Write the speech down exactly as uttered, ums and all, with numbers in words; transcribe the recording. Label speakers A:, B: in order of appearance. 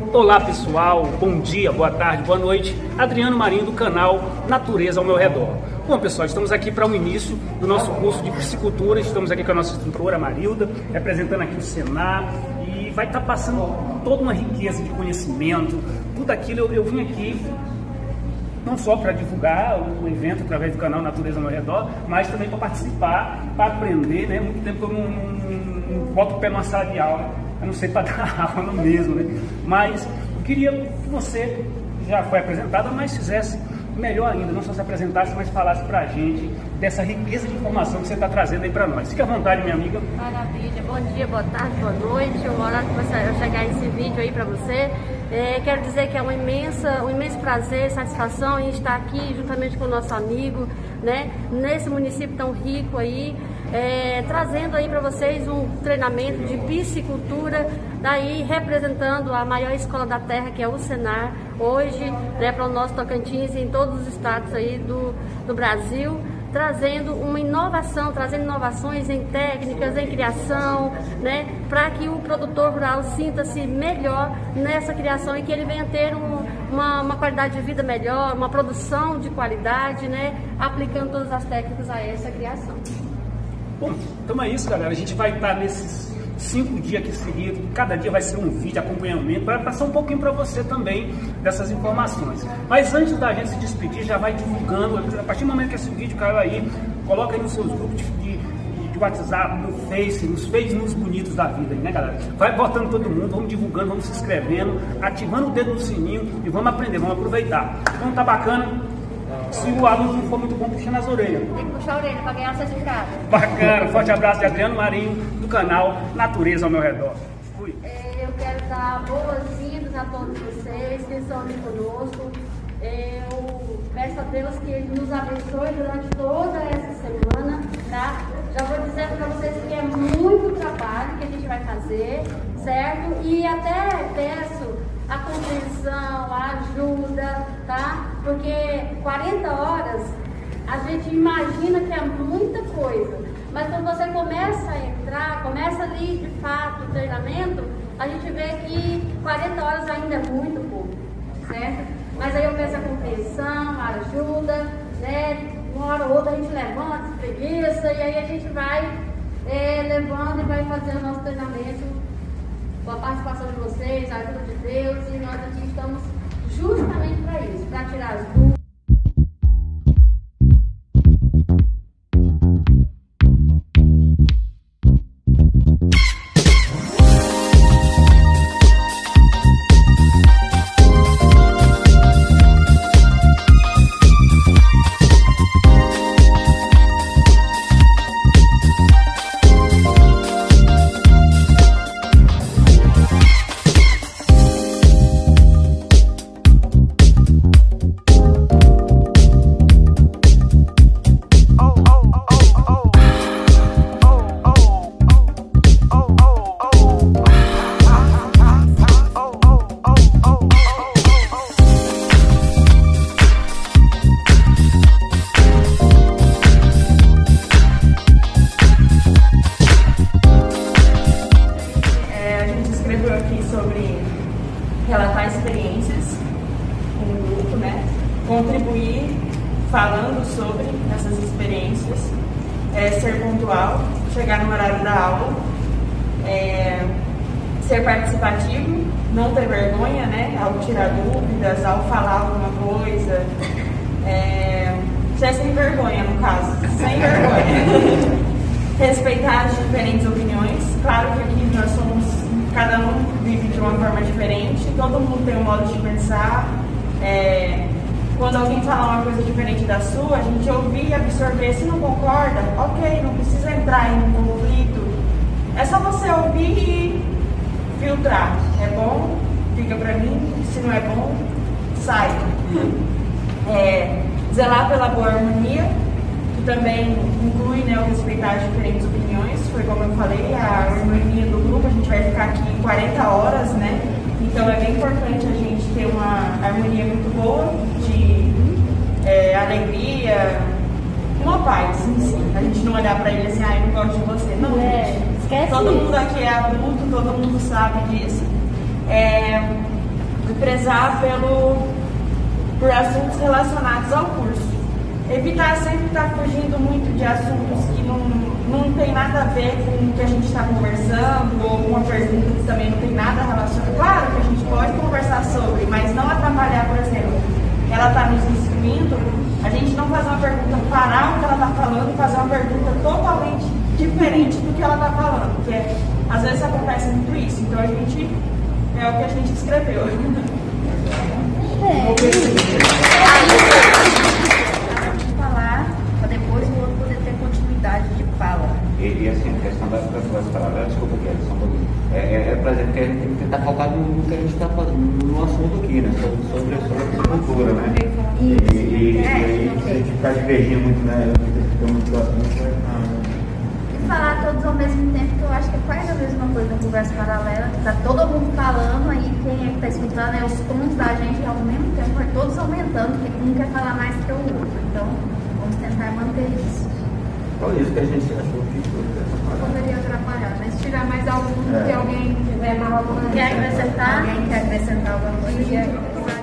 A: Olá pessoal, bom dia, boa tarde, boa noite. Adriano Marinho do canal Natureza ao Meu Redor. Bom pessoal, estamos aqui para o início do nosso curso de piscicultura. Estamos aqui com a nossa instrutora Marilda, representando aqui o Senar, e vai estar passando toda uma riqueza de conhecimento. Tudo aquilo eu, eu vim aqui não só para divulgar o evento através do canal Natureza ao Meu Redor, mas também para participar, para aprender, né? Muito tempo eu não, não, não boto o pé numa sala de aula, eu não sei para dar aula no mesmo, né? Mas eu queria que você, já foi apresentada, mas fizesse melhor ainda, não só se apresentasse, mas falasse para a gente dessa riqueza de informação que você está trazendo aí para nós. Fique à vontade, minha amiga.
B: Maravilha, bom dia, boa tarde, boa noite. O horário que você chegar esse vídeo aí para você. É, quero dizer que é uma imensa, um imenso prazer, satisfação em estar aqui juntamente com o nosso amigo, né, nesse município tão rico aí, é, trazendo aí para vocês um treinamento de piscicultura, daí representando a maior escola da terra, que é o Senar, hoje, né, para o nosso Tocantins e em todos os estados aí do, do Brasil, trazendo uma inovação, trazendo inovações em técnicas, em criação, né, para que o produtor rural sinta-se melhor nessa criação e que ele venha ter um, uma, uma qualidade de vida melhor, uma produção de qualidade, né, aplicando todas as técnicas a essa criação.
A: Bom, então é isso, galera. A gente vai estar nesses cinco dias aqui seguidos, cada dia vai ser um vídeo, acompanhamento, para passar um pouquinho para você também dessas informações. Mas antes da gente se despedir, já vai divulgando, a partir do momento que esse vídeo caiu aí, coloca aí nos seus grupos de, de, de WhatsApp, no Face, nos Face nos bonitos da vida aí, né, galera? Vai botando todo mundo, vamos divulgando, vamos se inscrevendo, ativando o dedo no sininho e vamos aprender, vamos aproveitar. Então tá bacana. Se o aluno não for muito bom, puxa nas orelhas.
B: Tem que puxar a orelha para ganhar o certificado.
A: Bacana, forte abraço de Adriano Marinho, do canal Natureza ao Meu Redor. Fui.
B: É, eu quero dar boas-vindas a todos vocês que estão aqui conosco. Eu peço a Deus que Ele nos abençoe durante toda essa semana, tá? Já vou dizendo para vocês que é muito trabalho que a gente vai fazer, certo? E até peço a compreensão, a ajuda, tá? Porque quarenta horas a gente imagina que é muita coisa, mas quando você começa a entrar, começa ali de fato o treinamento, a gente vê que quarenta horas ainda é muito pouco, certo? Mas aí eu peço a compreensão, a ajuda, né? Uma hora ou outra a gente levanta, preguiça, e aí a gente vai é, levando e vai fazendo o nosso treinamento com a participação de vocês, a ajuda de Deus, e nós aqui estamos justamente para isso, para tirar as dúvidas.
C: Relatar experiências com o grupo, né? Contribuir falando sobre essas experiências, é, ser pontual, chegar no horário da aula, é, ser participativo, não ter vergonha, né? Ao tirar dúvidas, ao falar alguma coisa, é, ser sem vergonha, no caso, sem vergonha. Respeitar as diferentes opiniões, claro que aqui nós somos, cada um vive de uma forma diferente, todo mundo tem um modo de pensar. É, quando alguém fala uma coisa diferente da sua, a gente ouvir e absorver. Se não concorda, ok, não precisa entrar em um conflito. É só você ouvir e filtrar. É bom, fica pra mim. Se não é bom, sai. É, zelar pela boa harmonia, que também inclui, né, o respeitar as diferentes opiniões. Foi como eu falei, a harmonia do grupo, a gente vai ficar aqui quarenta horas, né? Então é bem importante a gente ter uma harmonia muito boa, de é, alegria, uma paz em si. A gente não olhar pra ele assim, ah, eu não gosto de você. Não,
B: é, esquece
C: todo
B: isso.
C: mundo aqui é adulto, todo mundo sabe disso. É, e prezar pelo, por assuntos relacionados ao curso. Evitar sempre estar fugindo muito de assuntos que não, não tem nada a ver com o que a gente está conversando, ou uma pergunta que também não tem nada relacionado. Claro que a gente pode conversar sobre, mas não atrapalhar, por exemplo, ela está nos instruindo, a gente não fazer uma pergunta, parar o que ela está falando e fazer uma pergunta totalmente diferente do que ela está falando, porque às vezes acontece muito isso, então a gente, é o que a gente escreveu.
B: É. Falar, para depois o outro poder ter continuidade de fala.
D: E, e assim, a questão das pessoas paralelas, desculpa que é, é, é, é por exemplo, que a gente tem que tentar focar no, no que a gente está fazendo, no assunto aqui, né? Sobre, sobre, sobre a cultura, né? E, e, e,
B: é,
D: e, e se a gente ficar divergindo muito, né? Fica muito assunto, né?
B: Falar todos ao mesmo tempo, que eu acho que é quase a mesma coisa na conversa paralela, que tá todo mundo falando, aí quem é que tá escutando é os tons da gente ao mesmo tempo, é todos aumentando, porque um quer falar mais que o outro. Então, vamos tentar manter isso.
D: Qual é isso que a gente achou que
B: poderia atrapalhar, mas se tiver mais algum,
D: é.
B: que alguém tiver mais alguma... Quer acrescentar? Alguém quer acrescentar alguma coisa?